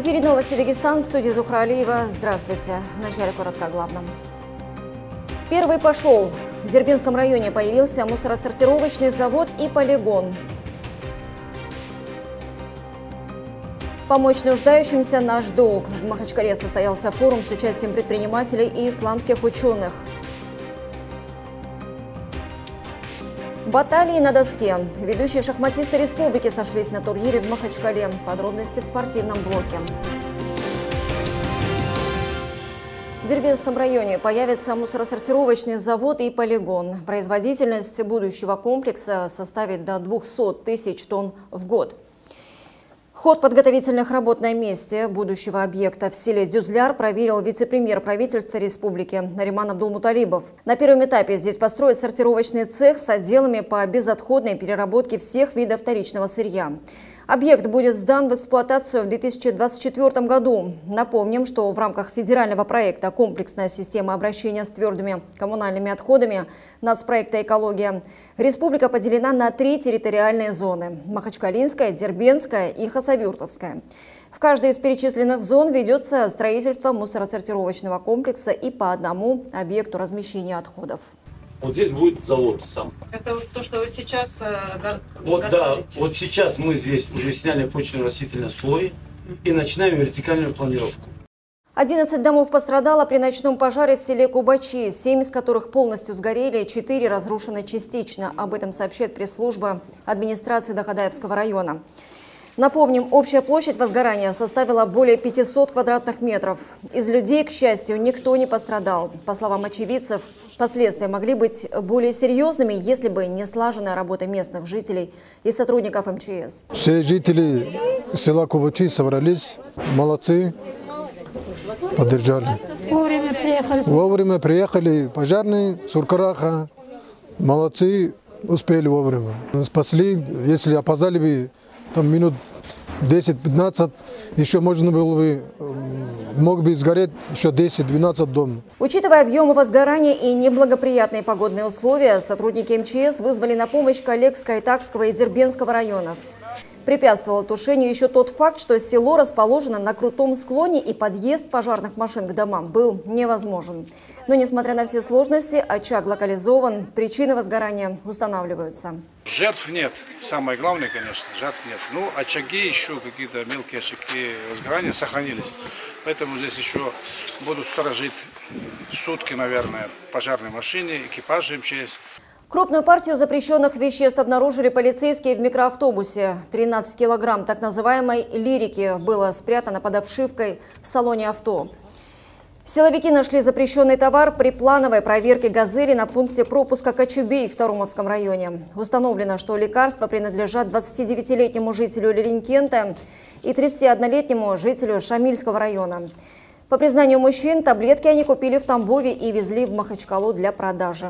эфире новости Дагестан, в студии Зухра Алиева. Здравствуйте. Вначале коротко о главном. Первый пошел. В Дербенском районе появился мусоросортировочный завод и полигон. Помочь нуждающимся – наш долг. В Махачкале состоялся форум с участием предпринимателей и исламских ученых. Баталии на доске. Ведущие шахматисты республики сошлись на турнире в Махачкале. Подробности в спортивном блоке. В Дербенском районе появится мусоросортировочный завод и полигон. Производительность будущего комплекса составит до 200 тысяч тонн в год. Ход подготовительных работ на месте будущего объекта в селе Дюзляр проверил вице-премьер правительства республики Нариман Абдулмуталибов. На первом этапе здесь построят сортировочный цех с отделами по безотходной переработке всех видов вторичного сырья. Объект будет сдан в эксплуатацию в 2024 году. Напомним, что в рамках федерального проекта «Комплексная система обращения с твердыми коммунальными отходами» нацпроекта «Экология» республика поделена на 3 территориальные зоны – Махачкалинская, Дербенская и Хасавюртовская. В каждой из перечисленных зон ведется строительство мусоросортировочного комплекса и по одному объекту размещения отходов. Вот здесь будет завод сам. Это то, что вы сейчас вот да, вот сейчас мы здесь уже сняли почвенно-растительный слой и начинаем вертикальную планировку. 11 домов пострадало при ночном пожаре в селе Кубачи, 7 из которых полностью сгорели, 4 разрушены частично. Об этом сообщает пресс-служба администрации Дахадаевского района. Напомним, общая площадь возгорания составила более 500 квадратных метров. Из людей, к счастью, никто не пострадал. По словам очевидцев, последствия могли быть более серьезными, если бы не слаженная работа местных жителей и сотрудников МЧС. Все жители села Кубачи собрались, молодцы, поддержали. Вовремя приехали пожарные, Суркараха, молодцы, успели вовремя. Спасли, если опоздали бы, там минут 10-15, еще можно было бы, мог бы сгореть еще 10-12 дом. Учитывая объемы возгорания и неблагоприятные погодные условия, сотрудники МЧС вызвали на помощь коллег с Кайтакского и Дербенского районов. Препятствовал тушению еще тот факт, что село расположено на крутом склоне и подъезд пожарных машин к домам был невозможен. Но, несмотря на все сложности, очаг локализован, причины возгорания устанавливаются. Жертв нет. Самое главное, конечно, жертв нет. Ну, очаги еще, какие-то мелкие очаги возгорания сохранились. Поэтому здесь еще будут сторожить сутки, наверное, пожарной машине, экипажи МЧС. Крупную партию запрещенных веществ обнаружили полицейские в микроавтобусе. 13 килограмм так называемой лирики было спрятано под обшивкой в салоне авто. Силовики нашли запрещенный товар при плановой проверке «Газели» на пункте пропуска Кочубей в Тарумовском районе. Установлено, что лекарства принадлежат 29-летнему жителю Лилинкента и 31-летнему жителю Шамильского района. По признанию мужчин, таблетки они купили в Тамбове и везли в Махачкалу для продажи.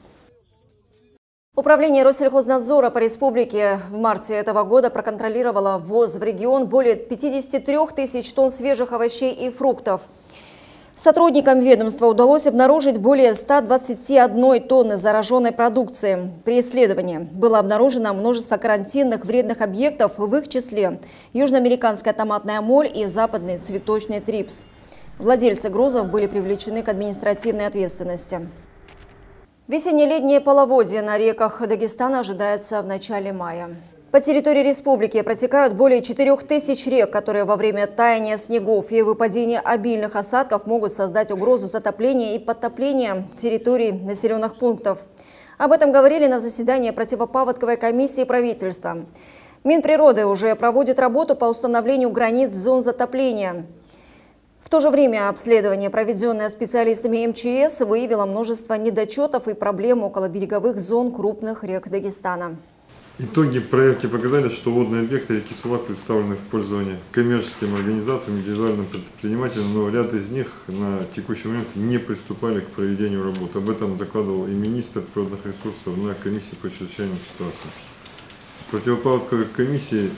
Управление Россельхознадзора по республике в марте этого года проконтролировало ввоз в регион более 53 тысяч тонн свежих овощей и фруктов. Сотрудникам ведомства удалось обнаружить более 121 тонны зараженной продукции. При исследовании было обнаружено множество карантинных вредных объектов, в их числе южноамериканская томатная моль и западный цветочный трипс. Владельцы грузов были привлечены к административной ответственности. Весенне-летнее половодье на реках Дагестана ожидается в начале мая. По территории республики протекают более 4000 рек, которые во время таяния снегов и выпадения обильных осадков могут создать угрозу затопления и подтопления территорий населенных пунктов. Об этом говорили на заседании противопаводковой комиссии правительства. Минприроды уже проводит работу по установлению границ зон затопления. В то же время обследование, проведенное специалистами МЧС, выявило множество недочетов и проблем около береговых зон крупных рек Дагестана. Итоги проверки показали, что водные объекты реки Сулак представлены в пользование коммерческим организациям, индивидуальным предпринимателям, но ряд из них на текущий момент не приступали к проведению работ. Об этом докладывал и министр природных ресурсов на комиссии по чрезвычайным ситуациям. В противопаводковой комиссии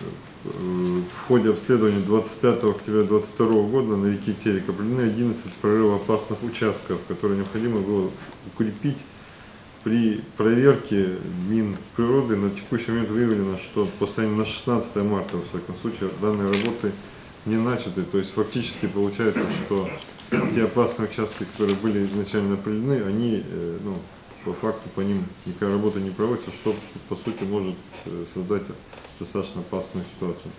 в ходе обследования 25 октября 2022 года на реке Терек определены 11 прорывоопасных участков, которые необходимо было укрепить. При проверке Минприроды на текущий момент выявлено, что по состоянию на 16 марта, во всяком случае, данные работы не начаты. То есть фактически получается, что те опасные участки, которые были изначально определены, они, ну, по факту по ним никакая работа не проводится, что по сути может создать достаточно опасную ситуацию.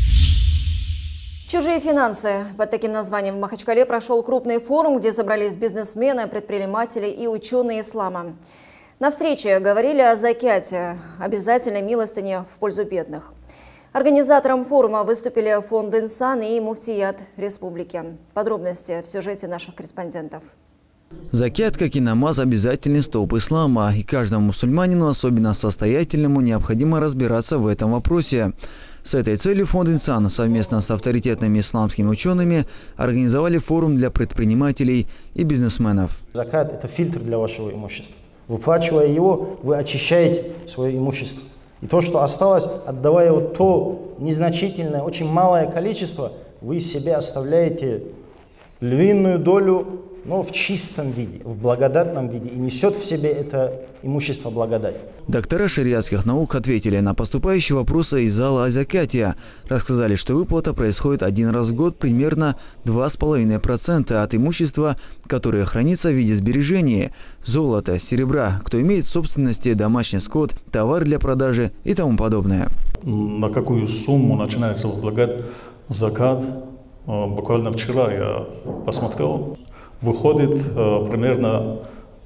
Чужие финансы. Под таким названием в Махачкале прошел крупный форум, где собрались бизнесмены, предприниматели и ученые ислама. На встрече говорили о закяте, обязательной милостыне в пользу бедных. Организатором форума выступили фонд «Инсан» и муфтият республики. Подробности в сюжете наших корреспондентов. Закят, как и намаз, обязательный столб ислама. И каждому мусульманину, особенно состоятельному, необходимо разбираться в этом вопросе. С этой целью фонд «Инсан» совместно с авторитетными исламскими учеными организовали форум для предпринимателей и бизнесменов. Закат – это фильтр для вашего имущества. Выплачивая его, вы очищаете свое имущество. И то, что осталось, отдавая вот то незначительное, очень малое количество, вы себе оставляете львиную долю, но в чистом виде, в благодатном виде, и несет в себе это имущество благодать. Доктора шариатских наук ответили на поступающие вопросы из зала о закате. Рассказали, что выплата происходит один раз в год, примерно 2,5% от имущества, которое хранится в виде сбережений, золота, серебра, кто имеет в собственности домашний скот, товар для продажи и тому подобное. На какую сумму начинается возлагать закат? Буквально вчера я посмотрел. Выходит примерно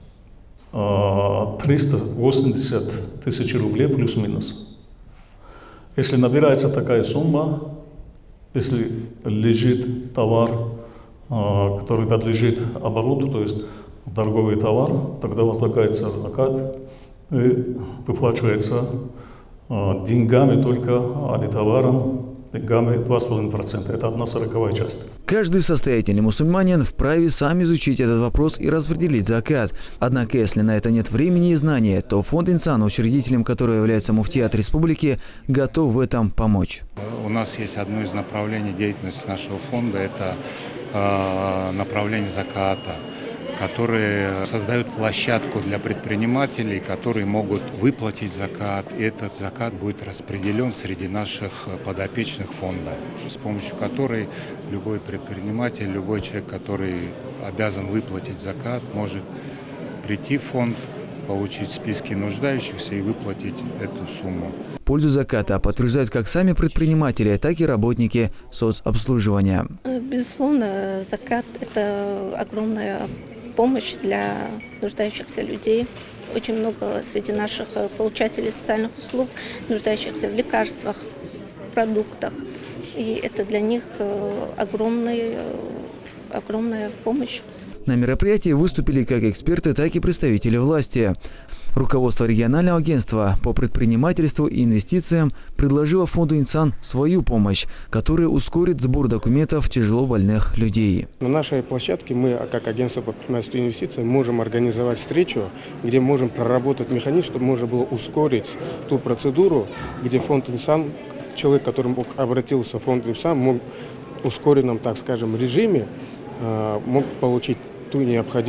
380 тысяч рублей плюс-минус. Если набирается такая сумма, если лежит товар, который подлежит обороту, то есть торговый товар, тогда возлагается закат и выплачивается деньгами только, а не товаром. Деньгами 2,5%. Это 1/40 часть. Каждый состоятельный мусульманин вправе сам изучить этот вопрос и распределить закат. Однако, если на это нет времени и знания, то фонд «Инсан», учредителем которого является муфтият республики, готов в этом помочь. У нас есть одно из направлений деятельности нашего фонда – это направление заката, которые создают площадку для предпринимателей, которые могут выплатить закат. И этот закат будет распределен среди наших подопечных фонда, с помощью которой любой предприниматель, любой человек, который обязан выплатить закат, может прийти в фонд, получить списки нуждающихся и выплатить эту сумму. Пользу заката подтверждают как сами предприниматели, так и работники соцобслуживания. Безусловно, закат – это огромная помощь для нуждающихся людей. Очень много среди наших получателей социальных услуг, нуждающихся в лекарствах, продуктах. И это для них огромная помощь. На мероприятии выступили как эксперты, так и представители власти. Руководство регионального агентства по предпринимательству и инвестициям предложило фонду «Инсан» свою помощь, которая ускорит сбор документов тяжело больных людей. На нашей площадке мы, как агентство по предпринимательству и инвестициям, можем организовать встречу, где можем проработать механизм, чтобы можно было ускорить ту процедуру, где фонд «Инсан», человек, к которому обратился фонд «Инсан», мог в ускоренном, так скажем, режиме мог получить те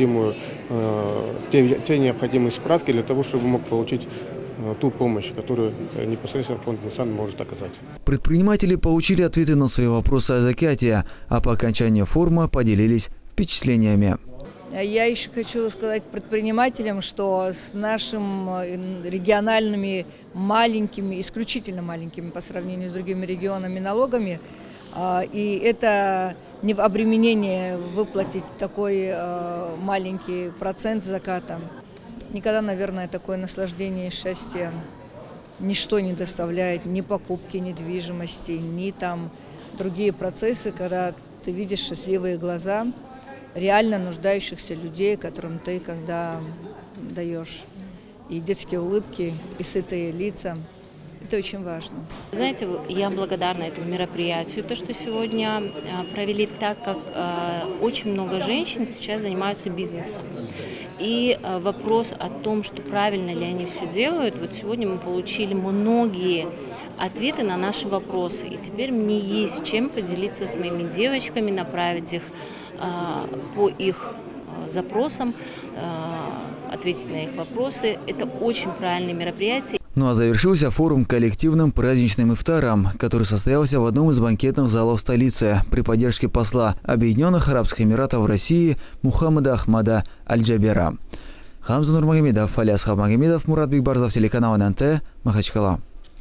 необходимые справки для того, чтобы мог получить ту помощь, которую непосредственно фонд «Инсан» может оказать. Предприниматели получили ответы на свои вопросы о закате, а по окончании форума поделились впечатлениями. Я еще хочу сказать предпринимателям, что с нашими региональными маленькими, исключительно маленькими по сравнению с другими регионами налогами, и это не в обременение выплатить такой маленький процент заката. Никогда, наверное, такое наслаждение и счастье ничто не доставляет, ни покупки недвижимости, ни там другие процессы, когда ты видишь счастливые глаза реально нуждающихся людей, которым ты когда даешь и детские улыбки, и сытые лица. Это очень важно. Знаете, я благодарна этому мероприятию, то, что сегодня провели, так как очень много женщин сейчас занимаются бизнесом. И вопрос о том, что правильно ли они все делают, вот сегодня мы получили многие ответы на наши вопросы. И теперь мне есть чем поделиться с моими девочками, направить их по их запросам, ответить на их вопросы. Это очень правильное мероприятие. Ну а завершился форум коллективным праздничным ифтаром, который состоялся в одном из банкетных залов столицы при поддержке посла Объединенных Арабских Эмиратов в России Мухаммада Ахмада Аль-Джабера. Хамза Нурмагомедов, Алиас Хабмагомедов, Мурат Бигбарзов, телеканал ННТ, Махачкала.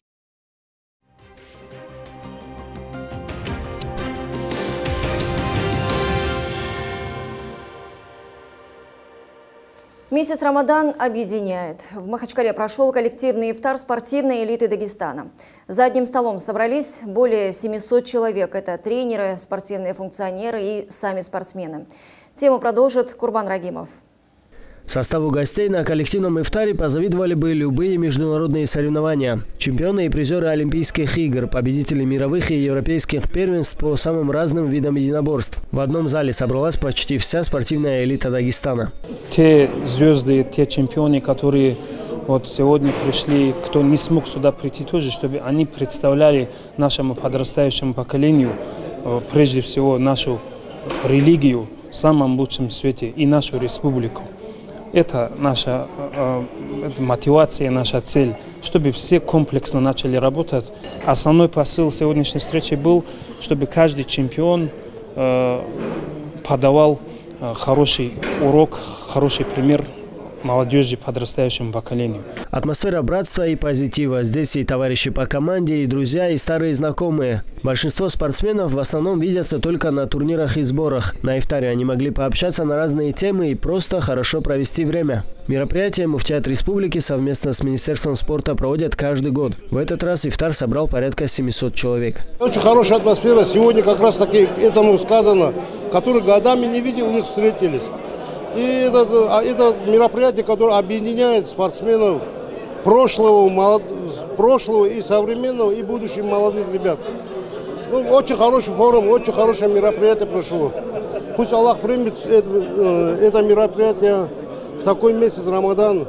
Месяц Рамадан объединяет. В Махачкале прошел коллективный ифтар спортивной элиты Дагестана. За одним столом собрались более 700 человек. Это тренеры, спортивные функционеры и сами спортсмены. Тему продолжит Курбан Рагимов. Составу гостей на коллективном ифтаре позавидовали бы любые международные соревнования. Чемпионы и призеры Олимпийских игр, победители мировых и европейских первенств по самым разным видам единоборств. В одном зале собралась почти вся спортивная элита Дагестана. Те звезды, те чемпионы, которые вот сегодня пришли, кто не смог сюда прийти тоже, чтобы они представляли нашему подрастающему поколению, прежде всего, нашу религию в самом лучшем свете и нашу республику. Это наша мотивация, наша цель, чтобы все комплексно начали работать. Основной посыл сегодняшней встречи был, чтобы каждый чемпион подавал хороший урок, хороший пример молодежи, подрастающему поколению. Атмосфера братства и позитива. Здесь и товарищи по команде, и друзья, и старые знакомые. Большинство спортсменов в основном видятся только на турнирах и сборах. На ифтаре они могли пообщаться на разные темы и просто хорошо провести время. Мероприятие Муфтият Республики совместно с Министерством спорта проводят каждый год. В этот раз ифтар собрал порядка 700 человек. Очень хорошая атмосфера. Сегодня как раз таки этому сказано, которые годами не видел, их встретились. И это мероприятие, которое объединяет спортсменов прошлого и современного, и будущих молодых ребят. Ну, очень хороший форум, очень хорошее мероприятие прошло. Пусть Аллах примет это мероприятие в такой месяц Рамадан.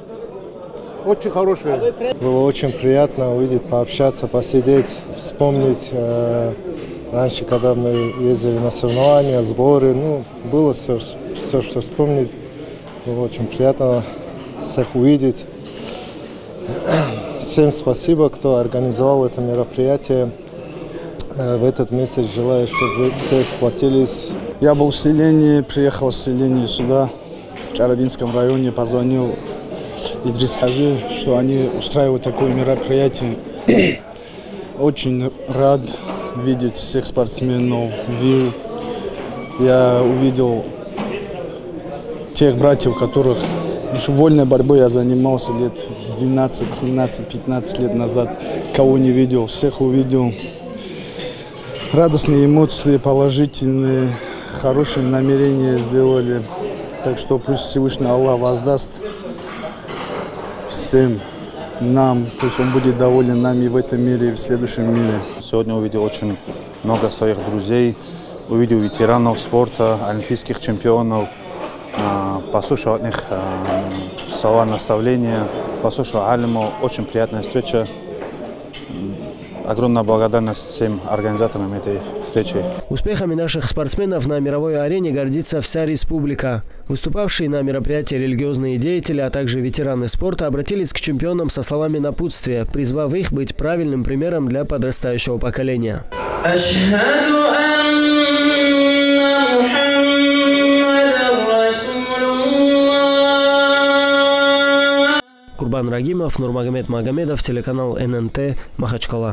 Очень хорошее. Было очень приятно увидеть, пообщаться, посидеть, вспомнить. Раньше, когда мы ездили на соревнования, сборы, было все, что вспомнить. Было очень приятно всех увидеть. Всем спасибо, кто организовал это мероприятие. В этот месяц желаю, чтобы все сплотились. Я был в селении, приехал с селения сюда, в Чародинском районе, позвонил Идрис Хаджи, что они устраивают такое мероприятие. Очень рад видеть всех спортсменов. Я увидел тех братьев, которых еще вольной борьбой я занимался лет 12, 13, 15 лет назад. Кого не видел, всех увидел. Радостные эмоции, положительные, хорошие намерения сделали. Так что пусть Всевышний Аллах воздаст всем нам, пусть Он будет доволен нами в этом мире и в следующем мире. Сегодня увидел очень много своих друзей, увидел ветеранов спорта, олимпийских чемпионов, послушал от них слова наставления, послушал алиму. Очень приятная встреча. Огромная благодарность всем организаторам этой встречи. Успехами наших спортсменов на мировой арене гордится вся республика. Выступавшие на мероприятии религиозные деятели, а также ветераны спорта обратились к чемпионам со словами напутствия, призвав их быть правильным примером для подрастающего поколения. Курбан Рагимов, Нурмагомед Магомедов, телеканал ННТ, Махачкала.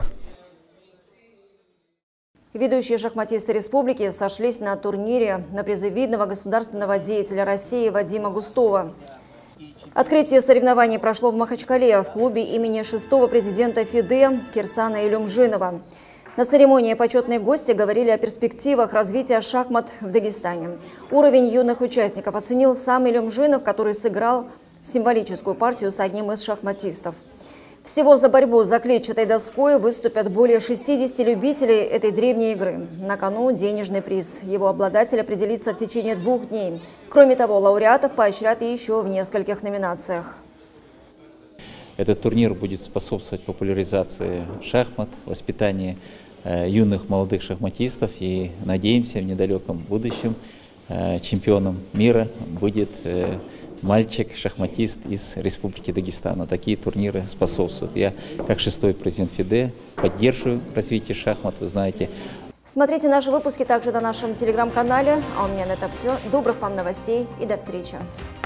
Ведущие шахматисты республики сошлись на турнире на призы видного государственного деятеля России Вадима Густова. Открытие соревнований прошло в Махачкале в клубе имени 6-го президента ФИДЕ Кирсана Илюмжинова. На церемонии почетные гости говорили о перспективах развития шахмат в Дагестане. Уровень юных участников оценил сам Илюмжинов, который сыграл символическую партию с одним из шахматистов. Всего за борьбу за клетчатой доской выступят более 60 любителей этой древней игры. На кону денежный приз. Его обладатель определится в течение 2 дней. Кроме того, лауреатов поощрят еще в нескольких номинациях. Этот турнир будет способствовать популяризации шахмат, воспитанию юных молодых шахматистов. И надеемся, в недалеком будущем чемпионом мира будет мальчик-шахматист из Республики Дагестана. Такие турниры способствуют. Я, как 6-й президент ФИДЕ, поддерживаю развитие шахмат, вы знаете. Смотрите наши выпуски также на нашем телеграм-канале. А у меня на это все. Добрых вам новостей и до встречи.